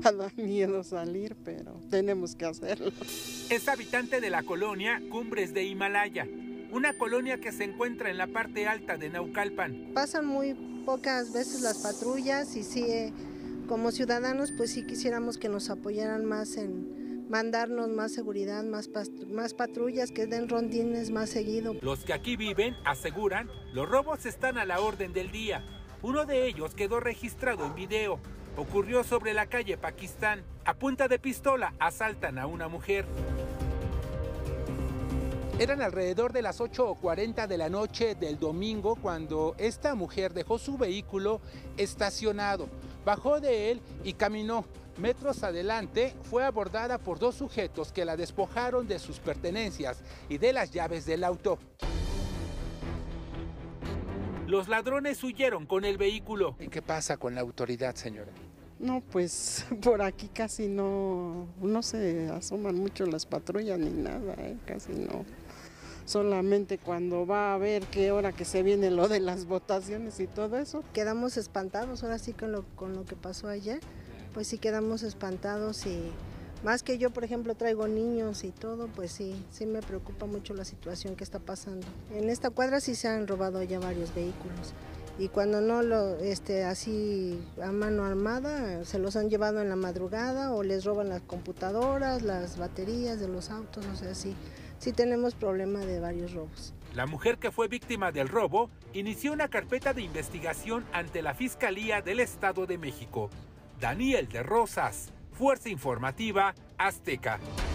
Da miedo salir, pero tenemos que hacerlo. Es habitante de la colonia Cumbres de Himalaya, una colonia que se encuentra en la parte alta de Naucalpan. Pasan muy pocas veces las patrullas y sí, como ciudadanos, pues sí quisiéramos que nos apoyaran más en mandarnos más seguridad, más patrullas, que den rondines más seguido. Los que aquí viven aseguran, los robos están a la orden del día. Uno de ellos quedó registrado en video. Ocurrió sobre la calle Pakistán. A punta de pistola asaltan a una mujer. Eran alrededor de las 8:40 de la noche del domingo cuando esta mujer dejó su vehículo estacionado. Bajó de él y caminó. Metros adelante fue abordada por dos sujetos que la despojaron de sus pertenencias y de las llaves del auto. Los ladrones huyeron con el vehículo. ¿Y qué pasa con la autoridad, señora? No, pues por aquí casi no se asoman mucho las patrullas ni nada, casi no. Solamente cuando va a ver qué hora que se viene lo de las votaciones y todo eso. Quedamos espantados ahora sí con lo que pasó ayer, pues sí quedamos espantados y más que yo, por ejemplo, traigo niños y todo, pues sí me preocupa mucho la situación que está pasando. En esta cuadra sí se han robado ya varios vehículos y cuando no así a mano armada se los han llevado en la madrugada o les roban las computadoras, las baterías de los autos, o sea, sí tenemos problema de varios robos. La mujer que fue víctima del robo inició una carpeta de investigación ante la Fiscalía del Estado de México. Daniel de Rosas, Fuerza Informativa Azteca.